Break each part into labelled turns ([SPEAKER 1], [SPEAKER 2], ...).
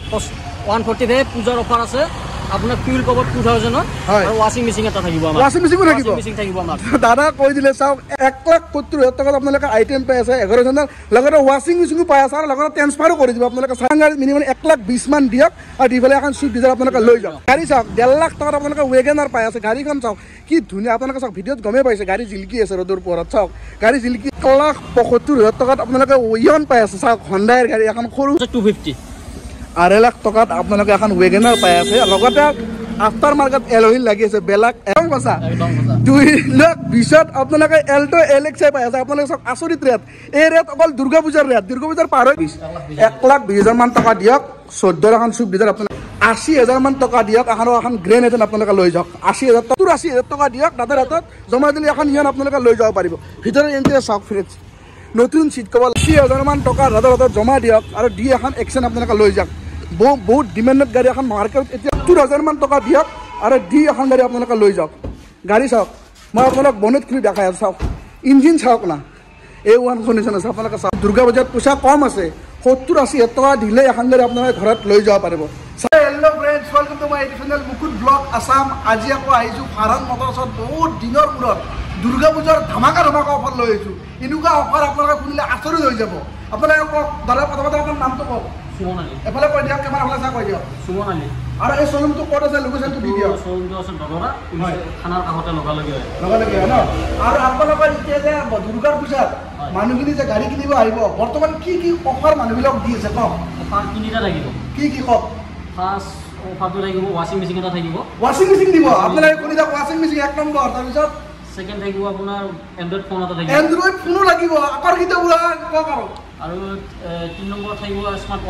[SPEAKER 1] 145 পূজাৰ অফাৰ আছে আপোনাৰ ফুল পাব 2000 আৰু ওয়াশিং মেচিন এটা থাকিব আমাৰ
[SPEAKER 2] ওয়াশিং মেচিন থাকিব
[SPEAKER 1] আমাৰ
[SPEAKER 2] দাদা কৈ দিলে চাওক 1,70,000 টকাত আপোনালোকে আইটেম পাই আছে 11,000 লগতে ওয়াশিং মেচিনো পাই আছে আৰু লগতে ট্ৰান্সফাৰো কৰি দিব আপোনালোকে চাংগাৰ মিনিমাম 1,20,000 মান দিয়ক আৰু দিবলে এখন সুইফট ডিজায়াৰ আপোনালোকে লৈ যাওক গাড়ী চাওক 1.5 লাখ টকাত আপোনালোকে ওয়েগনাৰ পাই আছে গাড়ীখন চাওক কি ধুনীয়া আপোনালোকে চাওক ভিডিঅ'ত গমে পাইছে গাড়ী জিলকি আছে ৰ'দৰ পৰত চাওক গাড়ী জিলকি 1,75,000 টকাত আপোনালোকে ইয়ন পাই আছে চাওক হণ্ডাৰ গাড়ী এখন সৰু
[SPEAKER 1] 250
[SPEAKER 2] 2.5 লাখ টকাত আপোনালোকে এখন ওয়েগনাৰ পাই আছে লগতে আফটাৰ মাৰ্কেট এলহিল লাগি আছে বেলাক একদম কথা 2,20,000 আপোনালোকে এল্টো এলেক্সা পাই আছে আপোনালোকে চাওক আচৰিত ৰেট এই ৰেট অকল দুৰ্গা পূজাৰ পাৰ হৈ 1,20,000 মান টকা দিয়ক 14 এখন সুইফট ডিজায়াৰ আপোনালোকে 80,000 মান টকা দিয়ক এখন গ্ৰেণ্ড এজন আপোনালোকে লৈ যাওক 80,000 টকা দিয়ক দাদাৰ হাতত জমা দিলে এখন ইয়ান আপোনালোকে লৈ যাব পাৰিব ভিতৰৰ ইণ্টেৰিয়ৰ চাওক ফ্ৰেছ নতুন চিট কভাৰ 80,000 মান টকা দাদাৰ হাতত জমা দিয়ক আৰু দি এখন এক্সেন আপোনালোকে লৈ যাওক বহুত ডিমাণ্ডেড গাড়ী এখন মাৰ্কেটত এতিয়া 2,000 মান টকা দিয়ক আৰু দি এখন গাড়ী আপোনালোকে লৈ যাওক গাড়ী চাওক মই আপোনালোক বনেটখিনি দেখাই আছোঁ চাওক ইঞ্জিন চাওক না A1 কণ্ডিশ্যন আছে আপোনালোকে চাওক দুৰ্গা পূজাত পইচা কম আছে 70-80 টকা দিলে এখন গাড়ী আপোনালোকে ঘৰত লৈ যাব পাৰিব hello' friends welcome to my YouTube channel Mukut blog Assam আজি আকৌ আহিছোঁ ফাৰান মটৰ্ছত বহুত দিনৰ মূৰত দুৰ্গা পূজাৰ ধামাকা অফাৰ লৈ আহিছোঁ এনেকুৱা অফাৰ আপোনালোকে শুনিলে আচৰিত হৈ যাব আপোনালোকে কওক দাদা প্ৰথমতে আপোনাৰ নামটো কওক এফালে কৈ দিয়ক কেমেৰা ফালে চাই কৈ দিয়ক
[SPEAKER 1] সুমন আলী
[SPEAKER 2] আৰু এই শ্বৰুমটো ক'ত আছে লোকেশ্যনটো দি দিয়ক
[SPEAKER 1] শ্বৰুমটো আছে ডগৰা থানাৰ কাষতে লগালগি হয়
[SPEAKER 2] ন আৰু আপোনালোকৰ এতিয়া যে দুৰ্গাৰ পূজাত মানুহখিনি যে গাড়ী কিনিব আহিব বৰ্তমান কি অফাৰ মানুহবিলাক দি আছে কওক
[SPEAKER 1] অফাৰ তিনিটা থাকিব
[SPEAKER 2] কি কওক
[SPEAKER 1] ফাৰ্ষ্ট অফাৰটো থাকিব ৱাশ্বিং মেচিন এটা থাকিব
[SPEAKER 2] ৱাশ্বিং মেচিন দিব আপোনালোকে কোন দিয়ক ৱাশ্বিং মেচিন 1 নম্বৰ তাৰপিছত
[SPEAKER 1] সেকেন্ড থাকিব আপোনাৰ এন্ড্ৰইড ফোন এটা থাকিব
[SPEAKER 2] এন্ড্ৰইড ফোনো লাগিব আকৰ্ষিত পুৰা কওক
[SPEAKER 1] আৰু 3 নম্বৰ থাকিব স্মাৰ্ট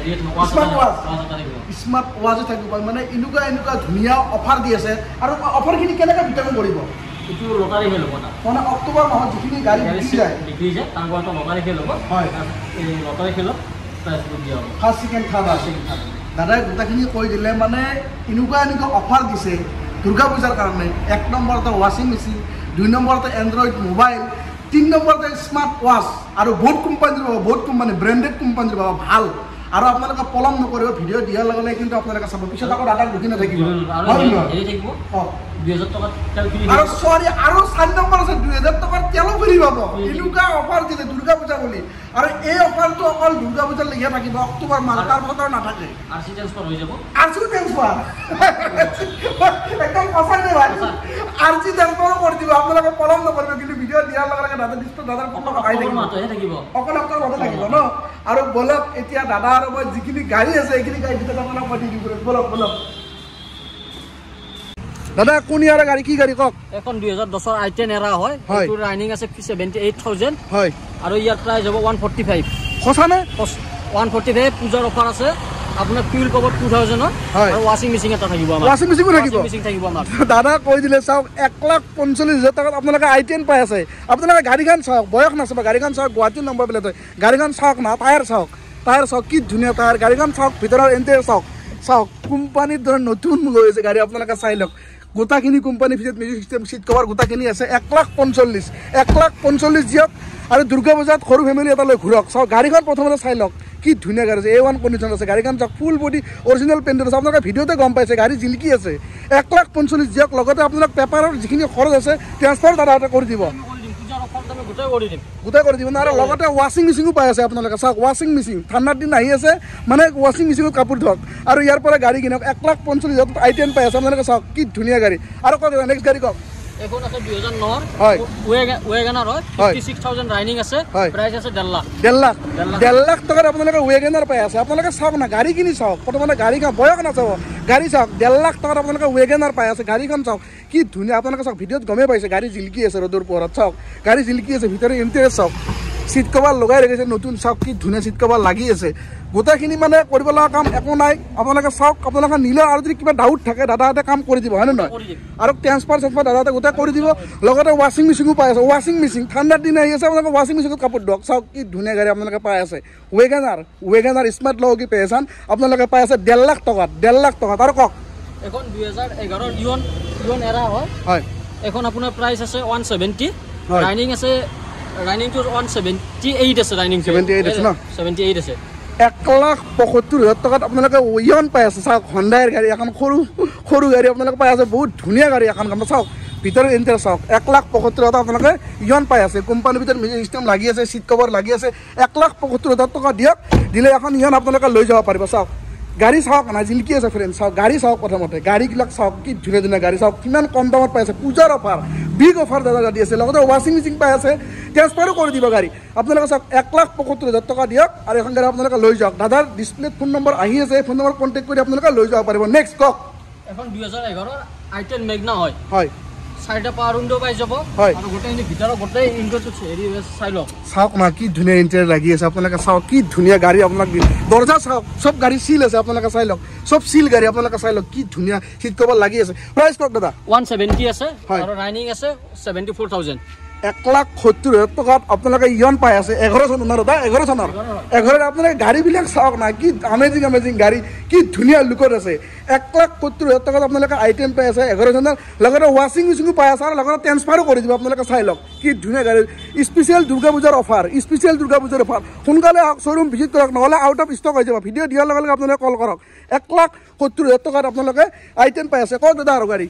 [SPEAKER 2] ৱাচ থাকিব মানে এনেকুৱা ধুনীয়া অফাৰ দি আছে আৰু অফাৰখিনি কেনেকৈ বিতৰণ কৰিব
[SPEAKER 1] এইটো লটাৰী খেল হ'ব
[SPEAKER 2] মানে অক্টোবৰ মাহত যিখিনি গাড়ী
[SPEAKER 1] বিক্ৰী যায় তাৰ পৰা লটাৰী খেল হ'ব
[SPEAKER 2] হয়
[SPEAKER 1] এই লটাৰী খেলত প্ৰাইজবোৰ দিয়া হ'ব
[SPEAKER 2] ফাৰ্ষ্ট ছেকেণ্ড থাৰ্ড দাদাই গোটেইখিনি কৈ দিলে মানে এনেকুৱা অফাৰ দিছে দুৰ্গা পূজাৰ কাৰণে 1 নম্বৰতে ৱাশ্বিং মেচিন 2 নম্বৰতে এণ্ড্ৰইড মোবাইল 3 নম্বৰতে স্মাৰ্ট ৱাচ আৰু বহুত কোম্পানী ব্ৰেণ্ডেড কোম্পানীৰ পাব ভাল আৰু আপোনালোকে পলম নকৰিব ভিডিঅ' দিয়াৰ লগে লগে কিন্তু আপোনালোকে চাব পিছত আকৌ দাদাক ৰখি নাথাকিব আৰু চৰি আৰু 4 নম্বৰ আছে 2,000 টকাৰ তেলো ফ্ৰী পাব এনেকুৱা অফাৰ দিলে দুৰ্গা পূজা বুলি আৰু এই অফাৰটো অকল দুৰ্গা পূজাৰ লৈকে থাকিব অক্টোবৰ মাহ তাৰ পাছত আৰু নাথাকে
[SPEAKER 1] আৰচি ট্ৰান্সফাৰ হৈ যাব
[SPEAKER 2] একদম সঁচা নে ভাই আৰচি ট্ৰান্সফাৰ কৰি দিব আপোনালোকে পলম নকৰিব কিন্তু ভিডিঅ' দিয়াৰ লগে লগে দাদা ডিসপ্লে দাদাৰ ফটো আহি থাকিব অকল অক্টোবৰ থাকিব ন আৰু বলক এতিয়া দাদা আৰু মই যিখিনি গাড়ী আছে এইখিনি গাড়ী ভিতৰত আপোনাক মই দি দিব বলক দাদা কোন ইয়াৰ গাড়ী কি গাড়ী কক
[SPEAKER 1] এখন 2010 আইটেন এৰা হয় এটো ৰানিং আছে 78,000
[SPEAKER 2] হয়
[SPEAKER 1] আৰু ইয়াৰ প্ৰাইস হ'ব 145
[SPEAKER 2] সঁচা নে
[SPEAKER 1] 145 পূজাৰ অফাৰ আছে আপোনাৰ ফুল পাব 2000 আৰু ওয়াশিং মেচিন এটা থাকিব আমাৰ
[SPEAKER 2] ওয়াশিং মেচিন থাকিব
[SPEAKER 1] আমাৰ
[SPEAKER 2] দাদা কৈ দিলে চাওক 1,45,000 টকাত আপোনালোকে আইটেন পাই আছে আপোনালোকে গাড়ীখন চাওক বয়স নাচাব গাড়ীখন চাওক গুৱাহাটীৰ নম্বৰ প্লেট হয় গাড়ীখন চাওক না টায়াৰ চাওক কি ধুনীয়া টায়াৰ গাড়ীখন চাওক ভিতৰৰ ইণ্টেৰিয়ৰ চাওক কোম্পানীৰ দৰে নতুন লৈ আছে গাড়ী আপোনালোকে চাই লওক গোটাখিনি কোম্পানী ভিতৰত মিউজিক চিষ্টেম চিট কভাৰ গোটাখিনি আছে 1,45,000 দিয়ক আৰু দুৰ্গা পূজাত সৰু ফেমিলি এটা লৈ ঘূৰক চাওক গাড়ীখন প্ৰথমতে চাই লওক কি ধুনীয়া গাড়ী আছে A1 কণ্ডিশ্যন আছে গাড়ীখন চাওক ফুল বডি অৰিজিনেল পেইণ্টেড আছে আপোনালোকে ভিডিঅ'তে গম পাইছে গাড়ী জিলকি আছে 1,45,000 দিয়ক লগতে আপোনাক পেপাৰৰ যিখিনি খৰচ আছে ট্ৰান্সফাৰ দাদা কৰি দিব গোটাই কৰি দিব আৰু লগতে ৱাশ্বিং মেচিনো পাই আছে আপোনালোকে চাওক ৱাশ্বিং মেচিন ঠাণ্ডাৰ দিন আহি আছে মানে ৱাশ্বিং মেচিনত কাপোৰ ধৰক আৰু ইয়াৰ পৰা গাড়ী কিনক 1,45,000 আইটেন পাই আছে আপোনালোকে চাওক কি ধুনীয়া গাড়ী আৰু কওক নেক্সট গাড়ী কওক
[SPEAKER 1] এখন আছে 2009 হয় ওয়েগনাৰ হয় 56,000 ৰানিং আছে প্ৰাইস আছে 1.5 লাখ টকাৰ আপোনালোকে ওয়েগনাৰ পাই আছে আপোনালোকে চাওক না গাড়ী কিনি চাওক প্ৰথমতে গাড়ীখন বয়স নাচাব গাড়ী চাওক 1.5 লাখ টকাৰ আপোনালোকে ওয়েগনাৰ পাই আছে গাড়ীখন চাওক কি ধুনীয়া আপোনালোকে চাওক ভিডিঅ'ত গমে পাইছে গাড়ী জিলকি আছে ৰ'দৰ পৰত চাওক গাড়ী জিলকি আছে ভিতৰৰ ইণ্টেৰিয়ৰ চাওক চিট কভাৰ লগাই ৰাখিছে নতুন চাওক কি ধুনীয়া চিট কভাৰ লাগি আছে গোটেইখিনি মানে কৰিব লগা কাম একো নাই আপোনালোকে চাওক আপোনালোকে নিলে আৰু যদি কিবা ডাউট থাকে দাদাহঁতে কাম কৰি দিব হয় নে নহয় আৰু ট্ৰান্সফাৰ দাদাহঁতে গোটেই কৰি দিব লগতে ৱাশ্বিং মেচিনো পাই আছে ৱাশ্বিং মেচিন ঠাণ্ডাৰ দিন আহি আছে আপোনালোকে ৱাশ্বিং মেচিনত কাপোৰ ধৰক চাওক কি ধুনীয়া গাড়ী আপোনালোকে পাই আছে ওয়েগনাৰ স্মাৰ্ট লগ কি পেচান আপোনালোকে পাই আছে 1.5 লাখ টকাত আৰু কওক এখন 2011 ইয়ন এৰা হয় এখন আপোনাৰ প্ৰাইস আছে 170 ৰানিং আছে ৰানিং টু 178 আছে ৰানিং 78 আছে
[SPEAKER 2] 1,75,000 টকাত আপোনালোকে ইয়ন পাই আছে চাওক হণ্ডাইৰ গাড়ী এখন সৰু সৰু গাড়ী আপোনালোকে পাই আছে বহুত ধুনীয়া গাড়ী এখন কাম চাওক ভিতৰৰ ইণ্টাৰ চাওক 1,75,000 আপোনালোকে ইয়ন পাই আছে কোম্পানীৰ ভিতৰত মিউজিক চিষ্টেম লাগি আছে চিট কভাৰ লাগি আছে 1,75,000 টকা দিয়ক দিলে এখন ইয়ন আপোনালোকে লৈ যাব পাৰিব চাওক গাড়ী চাওক না জিলকি আছে ফ্ৰেণ্ড চাওক গাড়ী চাওক প্ৰথমতে গাড়ীবিলাক চাওক কি ধুনীয়া ধুনীয়া গাড়ী চাওক কিমান কম দামত পাই আছে পূজাৰ অফাৰ বিগ অফাৰ দাদা দি আছে লগতে ৱাশ্বিং মেচিন পাই আছে ট্ৰেন্সফাৰো কৰি দিব গাড়ী আপোনালোকে চাওক 1,75,000 টকা দিয়ক আৰু এখন গাড়ী আপোনালোকে লৈ যাওক দাদাৰ ডিছপ্লেত ফোন নম্বৰ আহি আছে ফোন নম্বৰ কণ্টেক্ট কৰি আপোনালোকে লৈ যাব পাৰিব নেক্সট কওক
[SPEAKER 1] এখন 2011 আইটেন মেগনা হয়
[SPEAKER 2] হয়
[SPEAKER 1] চাইডা পাৱাৰ উইন্ডো পাই যাব আৰু গোটেই ভিতৰৰ গোটেই ইন্টাৰটো হেৰি চাই লওক
[SPEAKER 2] চাওক না কি ধুনীয়া ইণ্টেৰিয়ৰ লাগি আছে আপোনালোকে চাওক কি ধুনীয়া গাড়ী আপোনাক দৰ্জা চাওক চব গাড়ী চিল আছে আপোনালোকে চাই লওক চব চিল গাড়ী আপোনালোকে চাই লওক কি ধুনীয়া সিট কভাৰ লাগি আছে প্ৰাইচ কওক দাদা
[SPEAKER 1] 170 আছে আৰু ৰানিং আছে 74,000
[SPEAKER 2] 1,70,000 টকাত আপোনালোকে ইয়ন পাই আছে 11 চনৰ দাদা 11 চনৰ 11 আপোনালোকে গাড়ীবিলাক চাওক না কি আমেজিং গাড়ী কি ধুনীয়া লুকত আছে 1,70,000 টকাত আপোনালোকে আইটেম পাই আছে 11 চনৰ লগতে ৱাশ্বিং মেচিনো পাই আছে আৰু লগতে ট্ৰেন্সফাৰো কৰি দিব আপোনালোকে চাই লওক কি ধুনীয়া গাড়ী স্পেচিয়েল দুৰ্গা পূজাৰ অফাৰ সোনকালে শ্ব'ৰুম ভিজিট কৰক নহ'লে আউট অফ ষ্টক হৈ যাব ভিডিঅ' দিয়াৰ লগে লগে আপোনালোকে কল কৰক 1,70,000 টকাত আপোনালোকে আইটেম পাই আছে কওক দাদা আৰু গাড়ী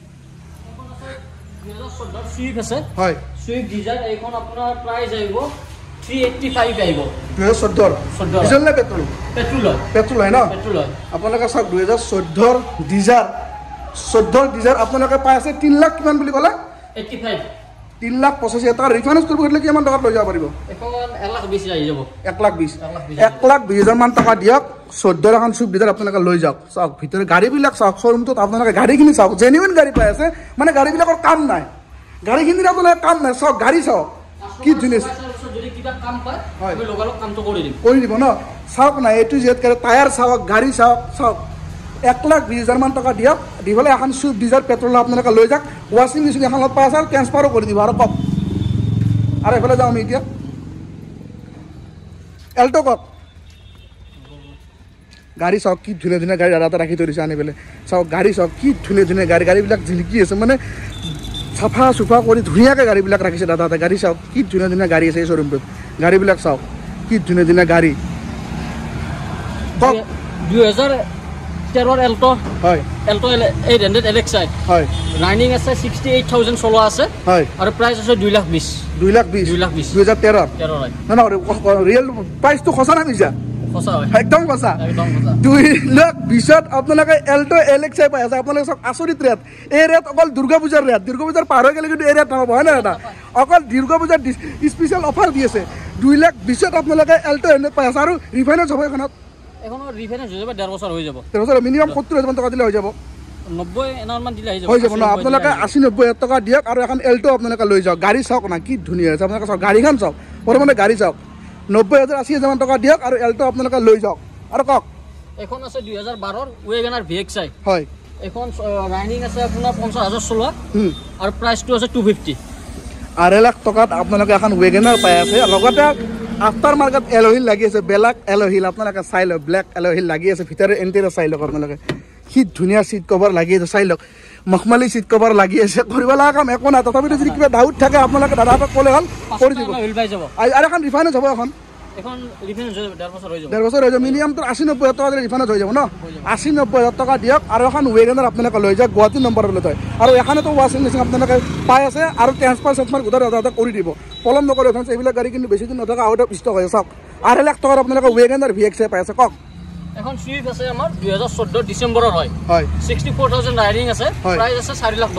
[SPEAKER 1] সুইফ্ট আছে
[SPEAKER 2] হয়
[SPEAKER 1] সুইফ্ট ডিজায়াৰ এইখন আপোনাৰ প্ৰাইস আহিব 385 আহিব
[SPEAKER 2] 2014 ডিজেল নে পেট্ৰল হয় ন
[SPEAKER 1] পেট্ৰল হয়
[SPEAKER 2] আপোনালোকে চাওক 2014 ডিজায়াৰ আপোনালোকে পাই আছে 3 লাখ কিমান বুলি ক'লে
[SPEAKER 1] 85
[SPEAKER 2] 3,85,000 টকা ৰিফাইনেন্স কৰিব হ'লে কিমান টকাত লৈ যাব পাৰিব
[SPEAKER 1] এখন 1,20,000 আহি যাব
[SPEAKER 2] 1,20,000 মান টকা দিয়ক 14 এখন সুইফ্ট ডিজায়াৰ আপোনালোকে লৈ যাওক চাওক ভিতৰত গাড়ীবিলাক চাওক শ্ব'ৰুমটোত আপোনালোকে গাড়ীখিনি চাওক জেনুইন গাড়ী পাই আছে মানে গাড়ীবিলাকৰ কাম নাই গাড়ীখিনিৰ আপোনালোকে কাম নাই চাওক গাড়ী চাওক কি ধুনীয়া
[SPEAKER 1] যদি কিবা কাম পায় আমি লগালগ কামটো কৰি
[SPEAKER 2] দিব ন চাওক না এইটো যিহেতু টায়াৰ চাওক গাড়ী চাওক 1,20,000 মান টকা দিয়ক দি পেলাই এখন সুইফ্ট ডিজায়াৰ পেট্ৰল আপোনালোকে লৈ যাওক ৱাশ্বিং মেচিন এখনত পাই আছে আৰু ট্ৰেন্সফাৰো কৰি দিব আৰু কওক আৰু এইফালে যাওঁ আমি এতিয়া এল্টো কওক গাড়ী চাওক কি ধুনীয়া ধুনীয়া গাড়ী দাদা ৰাখি থৈ দিছে আনি পেলাই চাওক গাড়ী চাওক কি ধুনীয়া ধুনীয়া গাড়ীবিলাক জিলিকি আছে মানে চাফা চুফা কৰি ধুনীয়াকৈ গাড়ীবিলাক ৰাখিছে দাদাহঁতে গাড়ী চাওক কি ধুনীয়া ধুনীয়া গাড়ী আছে এই শ্ব'ৰুমটোত গাড়ীবিলাক চাওক কি ধুনীয়া ধুনীয়া গাড়ী কওক
[SPEAKER 1] 2013 এল্টো
[SPEAKER 2] হয়
[SPEAKER 1] এল্টো 800 LXi
[SPEAKER 2] হয়
[SPEAKER 1] ৰানিং আছে 68,000 চলোৱা আছে
[SPEAKER 2] হয়
[SPEAKER 1] আৰু প্ৰাইস আছে 2,20,000
[SPEAKER 2] 2013
[SPEAKER 1] হয়
[SPEAKER 2] না ৰিয়েল প্ৰাইচটো সঁচা না মিছা
[SPEAKER 1] সঁচা হয়
[SPEAKER 2] একদম সঁচা 2,20,000 আপোনালোকে এল্টো LXi পাই আছে আপোনালোকে চাওক আচৰিত ৰেট এই ৰেট অকল দুৰ্গা পূজাৰ পাৰ হৈ গ'লে কিন্তু এই ৰেট নহ'ব হয় না দাদা অকল দুৰ্গা পূজাৰ স্পেচিয়েল অফাৰ দি আছে 2,20,000 আপোনালোকে এল্টো 100 পাই আছে আৰু ৰিফাইনেন্স হ'ব এখনত
[SPEAKER 1] ৰিফাইনেন্স হৈ যাব 1.5 বছৰ হৈ যাব
[SPEAKER 2] মিনিমাম 70,000 টকা দিলে হৈ যাব
[SPEAKER 1] 90 মান দিলে
[SPEAKER 2] হৈ যাব ন আপোনালোকে 80-90,000 টকা দিয়ক আৰু এখন এল্টো আপোনালোকে লৈ যাওক গাড়ী চাওক না কি ধুনীয়া আছে আপোনালোকে চাওক গাড়ীখন চাওক প্ৰথমতে গাড়ী চাওক 90,000-80,000 মান টকা দিয়ক আৰু এল্টো আপোনালোকে লৈ যাওক আৰু কওক
[SPEAKER 1] এখন আছে 2012 ৱেগনাৰ VXi
[SPEAKER 2] হয়
[SPEAKER 1] এখন ৰানিং আছে আপোনাৰ 50,000 চলোৱা আৰু প্ৰাইসটো আছে 250
[SPEAKER 2] 2.5 লাখ টকাত আপোনালোকে এখন ৱেগনাৰ পাই আছে লগতে আফটাৰ মাৰ্কেট এলহিল লাগি আছে বেলেগ এলহিল আপোনালোকে চাই লওক ব্লেক এলহিল লাগি আছে ভিতৰৰ ইণ্টেৰিয়ৰ চাই লওক আপোনালোকে কি ধুনীয়া চিট কভাৰ লাগি আছে চাই লওক মখমালি চিট কভাৰ লাগি আছে কৰিব লগা কাম একো নাই তথাপিতো যদি কিবা ডাউট থাকে আপোনালোকে দাদাহঁতক ক'লে হ'ল কৰি দিব আৰু এখন ৰিফাইনেন্স হ'ব এখন
[SPEAKER 1] ৰিফাইনেন্স 1.5 বছৰ হৈ যাব
[SPEAKER 2] 1.5 বছৰ হৈ যাব মিনিমামটো 80-90,000 টকা ৰিফাইনেন্স হৈ যাব ন 80-90,000 টকা দিয়ক আৰু এখন ৱেগনাৰ আপোনালোকে লৈ যাওক গুৱাহাটী নম্বৰলৈ থয় আৰু এখনতো ৱাশ্বিং মেচিন আপোনালোকে পাই আছে আৰু ট্ৰেন্সফাৰ গোটেই দাদাহঁতে কৰি দিব পলম নকৰে এইবিলাক গাড়ী কিন্তু বেছি দিন নথকা আউট অফ ষ্টক হৈ চাওক 2.5 লাখ টকাত আপোনালোকে ৱেগনাৰ VXi পাই আছে কওক
[SPEAKER 1] এখন সুইফ্ট আছে আমাৰ 2014 ডিসেম্বৰৰ হয় 64,000 ৰাইডিং আছে প্ৰাইস আছে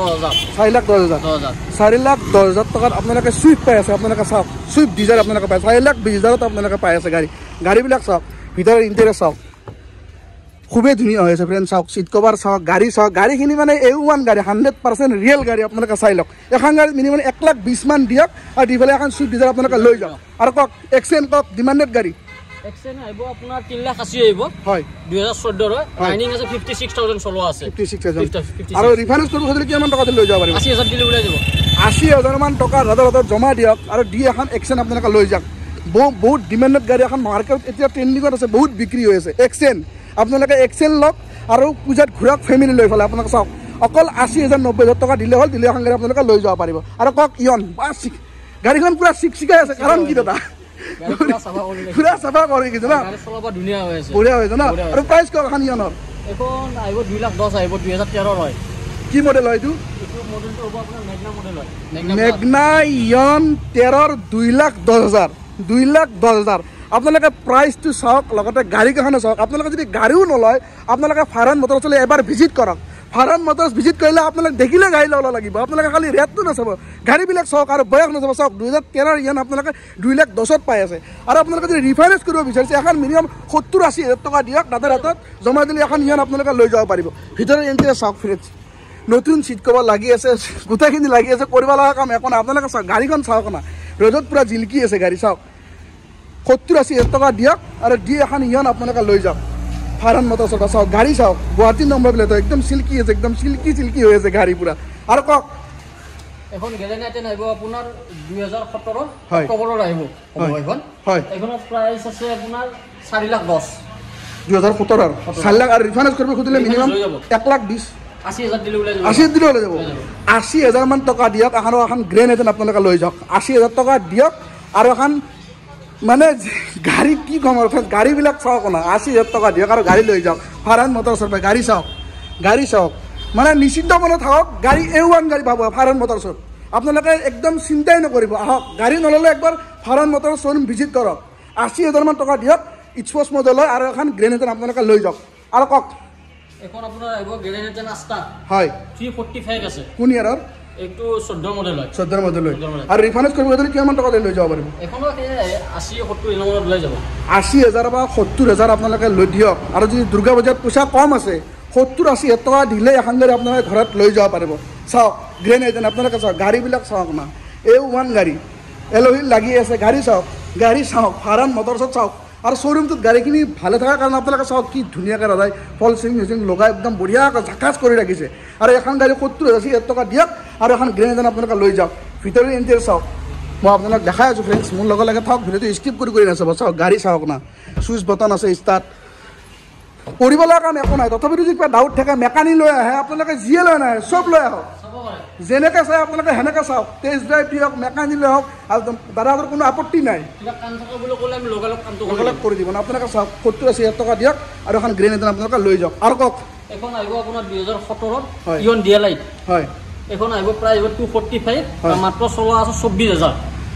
[SPEAKER 2] 4,10,000 টকাত আপোনালোকে সুইফ্ট পাই আছে আপোনালোকে চাওক সুইফ্ট ডিজায়াৰ আপোনালোকে পাই 4,20,000 আপোনালোকে পাই আছে গাড়ীবিলাক চাওক ভিতৰৰ ইণ্টেৰিয়ৰ চাওক খুবেই ধুনীয়া হৈ আছে ফ্ৰেণ্ড চাওক চিট কভাৰ চাওক গাড়ী চাওক গাড়ীখিনি মানে A1 গাড়ী 100% ৰিয়েল গাড়ী আপোনালোকে চাই লওক এখন গাড়ী মিনিমাম 1,20,000 মান দিয়ক আৰু দি পেলাই এখন সুইফ্ট ডিজায়াৰ আপোনালোকে লৈ যাওক আৰু কওক এক্সেণ্ট কওক ডিমাণ্ডেড গাড়ী
[SPEAKER 1] এক্সেন আহিব আপোনাৰ 3,80,000 আহিব হয় 2014 হয় ৰানিং আছে 56,000 চলোৱা আছে
[SPEAKER 2] 56,000 আৰু ৰিফাইনেন্স কৰিব হ'লে কিমান টকা লৈ যাব পাৰিব
[SPEAKER 1] 80,000 দিলে ওলাই যাব
[SPEAKER 2] 80,000 মান টকা দাদাহঁতক জমা দিয়ক আৰু দি এখন এক্সেন আপোনালোকে লৈ যাওক বহুত ডিমাণ্ডেড গাড়ী এখন মাৰ্কেট এতিয়া ট্ৰেণ্ডিঙত আছে বহুত বিক্ৰী হৈ আছে এক্সেন আপোনালোকে এক্সেন লওক আৰু পূজাত ঘূৰক ফেমিলি লৈ পেলাই আপোনালোকে চাওক অকল 80,000-90,000 টকা দিলে হ'ল দিলে এখন গাড়ী আপোনালোকে লৈ যাব পাৰিব আৰু কওক ইয়ন গাড়ীখন পুৰা চিকচিকাই আছে কাৰণ কি দাদা পুৰা চাফা কৰি দিছে ন বঢ়িয়া হৈছে ন আৰু প্ৰাইচ কওক এখন ইয়নৰ
[SPEAKER 1] এখন আহিব 2,10,000 আহিব 2013 হয়
[SPEAKER 2] কি মডেল হয় এইটো
[SPEAKER 1] মডেলটো হ'ব আপোনাৰ মেগনা মডেল হয়
[SPEAKER 2] মেগনা ইয়ন 13 2,10,000 2,10,000 আপোনালোকে প্ৰাইচটো চাওক লগতে গাড়ীকেইখনো চাওক আপোনালোকে যদি গাড়ীও নলয় আপোনালোকে ফাৰহান মটৰ্ছলৈ এবাৰ ভিজিট কৰক ফাৰহান মটৰ্ছ ভিজিট কৰিলে আপোনালোকে দেখিলে গাড়ী ল'ব লাগিব আপোনালোকে খালি ৰেটটো নাচাব গাড়ীবিলাক চাওক আৰু বয়স নাচাব চাওক 2013 ইয়ন আপোনালোকে 2,10,000 পাই আছে আৰু আপোনালোকে যদি ৰিফাইনেন্স কৰিব বিচাৰিছে এখন মিনিমাম 70-80 হাজাৰ টকা দিয়ক দাদাৰ হাতত জমা দিলে এখন ইয়ন আপোনালোকে লৈ যাব পাৰিব ভিতৰৰ ইণ্টেৰিয়ৰ চাওক ফ্ৰেণ্ডছ নতুন চিট কভাৰ লাগি আছে গোটেইখিনি লাগি আছে কৰিব লগা কাম একো নাই আপোনালোকে চাওক গাড়ীখন চাওক না ৰ'দত পূৰা জিলকি আছে গাড়ী চাওক 70-80 হাজাৰ টকা দিয়ক আৰু দি এখন ইয়ন আপোনালোকে লৈ যাওক ফাৰহান মটৰ্ছৰ পৰা চাওক গাড়ী চাওক গুৱাহাটীৰ নম্বৰ প্লেট একদম চিল্কি আছে একদম চিল্কি হৈ আছে গাড়ী পূৰা আৰু কওক
[SPEAKER 1] এখন গেলেনাইটেন আহিব আপোনাৰ 2017 অক্টোবৰত আহিব এখন
[SPEAKER 2] হয়
[SPEAKER 1] এখনৰ প্ৰাইচ আছে আপোনাৰ 4,10,000
[SPEAKER 2] 2017 4 লাখ আৰু ৰিফাইনেন্স কৰিব খুজিলে মিনিমাম 1,20,000
[SPEAKER 1] 80,000 দিলে ওলাই যাব
[SPEAKER 2] 80,000 দিলে ওলাই যাব 80,000 মান টকা দিয়ক এখন গ্ৰেনেডেন আপোনালোকে লৈ যাওক 80,000 টকা দিয়ক আৰু এখন মানে গাড়ী কি ক'ম আৰু গাড়ীবিলাক চাওক না 80,000 টকা দিয়ক আৰু গাড়ী লৈ যাওক ফাৰহান মটৰ্ছৰ পৰা গাড়ী চাওক মানে নিশ্চিন্ত মনে থাকক গাড়ী A1 গাড়ী পাব ফাৰহান মটৰ্ছত আপোনালোকে একদম চিন্তাই নকৰিব আহক গাড়ী নল'লে একবাৰ ফাৰহান মটৰ্ছ শ্ব'ৰুম ভিজিট কৰক 80,000 মান টকা দিয়ক স্পৰ্টছ মডেল হয় আৰু এখন গ্ৰেনেডেন আপোনালোকে লৈ যাওক আৰু কওক
[SPEAKER 1] এখন আপোনাৰ আহিব গেলেনাইটেন আস্তা
[SPEAKER 2] হয়
[SPEAKER 1] 345 আছে
[SPEAKER 2] কোন ইয়াৰৰ
[SPEAKER 1] এইটো 14 মডেল হয়
[SPEAKER 2] 14 মডেল হয় আৰু ৰিফাইনেন্স কৰিব গ'লে কিমান টকা লৈ যাব পাৰিব
[SPEAKER 1] এখনো 80-70 ইনমত লৈ যাব
[SPEAKER 2] 80,000 বা 70,000 আপোনালোকে লৈ দিয়ক আৰু যদি দুৰ্গা বজাৰত পইচা কম আছে 70-80 টকা দিলে এখন গাড়ী আপোনালোকে ঘৰত লৈ যাব পাৰিব চাওক গ্ৰেনেডেন আপোনালোকে চাওক গাড়ীবিলাক চাওক না A1 গাড়ী এল'হিল লাগি আছে গাড়ী চাওক ফাৰহান মটৰ্ছত চাওক আৰু শ্ব'ৰুমটোত গাড়ীখিনি ভালে থকাৰ কাৰণে আপোনালোকে চাওক কি ধুনীয়াকৈ ৰাজাই ফল চিং লগাই একদম বঢ়িয়াকৈ ঝাকাচ কৰি ৰাখিছে আৰু এখন গাড়ী 70-80 টকা দিয়ক আৰু এখন গ্ৰেনেডেন আপোনালোকে লৈ যাওক ভিতৰৰ ইণ্টেৰিয়ৰ চাওক মই আপোনালোক দেখাই আছোঁ ফ্ৰেণ্ডছ মোৰ লগে থাকক ভিডিঅ'টো স্কিপ কৰি নাচাব চাওক গাড়ী চাওক না চুইচ বটন আছে ষ্টাৰ্ট কৰিব লগা কাম একো নাই তথাপিতো যদি কিবা ডাউট থাকে মেকানিক লৈ আহে আপোনালোকে যিয়ে লৈ নাহে চব লৈ আহক যেনেকৈ চাই আপোনালোকে সেনেকৈ চাওক টেষ্ট ড্ৰাইভ দিয়ক মেকানিক লৈ আহক আৰু দাদাহঁতৰ কোনো আপত্তি নাই লগালগ কৰি দিব আপোনালোকে চাওক 70-80 টকা দিয়ক আৰু এখন গ্ৰেনেডেন আপোনালোকে লৈ যাওক আৰু কওক
[SPEAKER 1] এখন আহিব আপোনাৰ 2017 ইয়ন ডিএলাইট
[SPEAKER 2] হয়
[SPEAKER 1] এখন আহিব প্ৰাইচ 245 মাত্ৰ চলোৱা আছে 24,000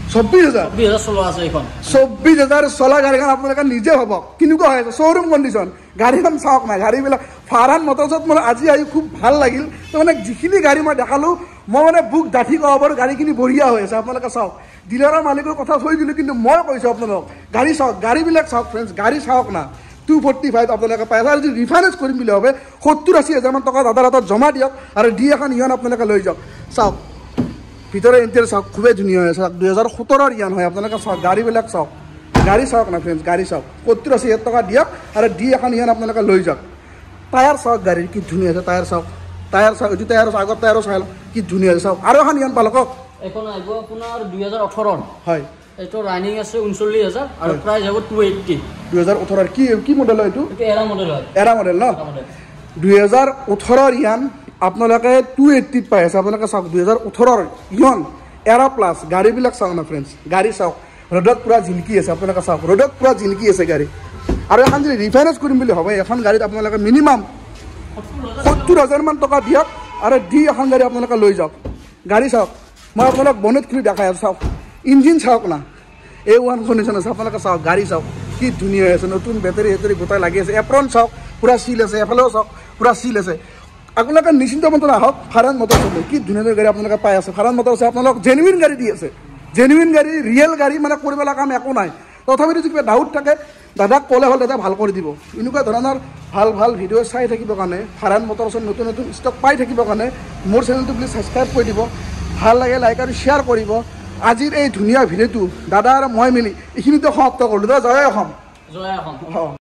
[SPEAKER 1] চলোৱা আছে এখন
[SPEAKER 2] 24,000 চলা গাড়ীখন আপোনালোকে নিজে হ'ব কেনেকুৱা হৈ আছে শ্ব'ৰুম কণ্ডিশ্যন গাড়ীখন চাওক নাই গাড়ীবিলাক ফাৰহান মটৰ্ছত মোৰ আজি আহি খুব ভাল লাগিল তাৰমানে যিখিনি গাড়ী মই দেখালোঁ মই মানে বুক ডাঠি ক'ব পাৰোঁ গাড়ীখিনি বঢ়িয়া হৈ আছে আপোনালোকে চাওক ডিলাৰৰ মালিকৰ কথা থৈ দিলোঁ কিন্তু মই কৈছোঁ আপোনালোকক গাড়ী চাওক গাড়ীবিলাক চাওক ফ্ৰেণ্ডছ গাড়ী চাওক না 245 আপোনালোকে পাই আছে আৰু যদি ৰিফাইনেন্স কৰিম বুলি ভাবে 70-80 হাজাৰ মান টকা দাদাৰ হাতত জমা দিয়ক আৰু দি এখন ইয়ন আপোনালোকে লৈ যাওক চাওক ভিতৰৰ ইণ্টেৰিয়ৰ চাওক খুবেই ধুনীয়া হৈ চাওক 2017 ইয়ন হয় আপোনালোকে চাওক গাড়ীবিলাক চাওক না ফ্ৰেণ্ডছ গাড়ী চাওক 70-80 টকা দিয়ক আৰু দি এখন ইয়ন আপোনালোকে লৈ যাওক টায়াৰ চাওক গাড়ীৰ কি ধুনীয়া আছে টায়াৰ চাওক এইটো টায়াৰ আগত টায়াৰো চাই কি ধুনীয়া আছে চাওক আৰু এখন ইয়ন পালোঁ কওক
[SPEAKER 1] এখন আহিব আপোনাৰ 2018
[SPEAKER 2] হয়
[SPEAKER 1] এইটো ৰানিং আছে 39,000 আৰু প্ৰাইচ হ'ব 280
[SPEAKER 2] 2018 কি মডেল হয় এইটো
[SPEAKER 1] এৰা মডেল হয়
[SPEAKER 2] এৰা মডেল ন 2018 ইয়ন আপোনালোকে 280 পাই আছে আপোনালোকে চাওক 2018 ইয়ন এৰা প্লাছ গাড়ীবিলাক চাওক না ফ্ৰেণ্ডছ গাড়ী চাওক ৰ'দত পূৰা জিলকি আছে আপোনালোকে চাওক ৰ'দত পূৰা জিলকি আছে গাড়ী আৰু এখন যদি ৰিফাইনেন্স কৰিম বুলি ভাবে এখন গাড়ীত আপোনালোকে মিনিমাম 70,000 মান টকা দিয়ক আৰু দি এখন গাড়ী আপোনালোকে লৈ যাওক গাড়ী চাওক মই আপোনালোক বনেটখিনি দেখাই আছোঁ চাওক ইঞ্জিন চাওক না A1 কণ্ডিশ্যন আছে আপোনালোকে চাওক গাড়ী চাওক কি ধুনীয়া হৈ আছে নতুন বেটাৰী গোটাই লাগি আছে এপ্ৰন চাওক পূৰা চিল আছে এফালেও চাওক পূৰা চিল আছে আপোনালোকে নিশ্চিন্ত মতে আহক ফাৰহান মটৰ্ছলৈ কি ধুনীয়া গাড়ী আপোনালোকে পাই আছে ফাৰহান মটৰ্ছে আপোনালোক জেনুইন গাড়ী দি আছে জেনুইন গাড়ী ৰিয়েল গাড়ী মানে কৰিব লগা কাম একো নাই তথাপিতো যদি কিবা ডাউট থাকে দাদাক ক'লে হ'ল দাদা ভাল কৰি দিব এনেকুৱা ধৰণৰ ভাল ভিডিঅ' চাই থাকিবৰ কাৰণে ফাৰহান মটৰ্ছৰ নতুন ষ্টক পাই থাকিবৰ কাৰণে মোৰ চেনেলটো প্লিজ ছাবস্ক্ৰাইব কৰি দিব ভাল লাগে লাইক আৰু শ্বেয়াৰ কৰিব আজিৰ এই ধুনীয়া ভিডিঅ'টো দাদা আৰু মই মিলি এইখিনিতে সমাপ্ত কৰিলোঁ দাদা জয় অসম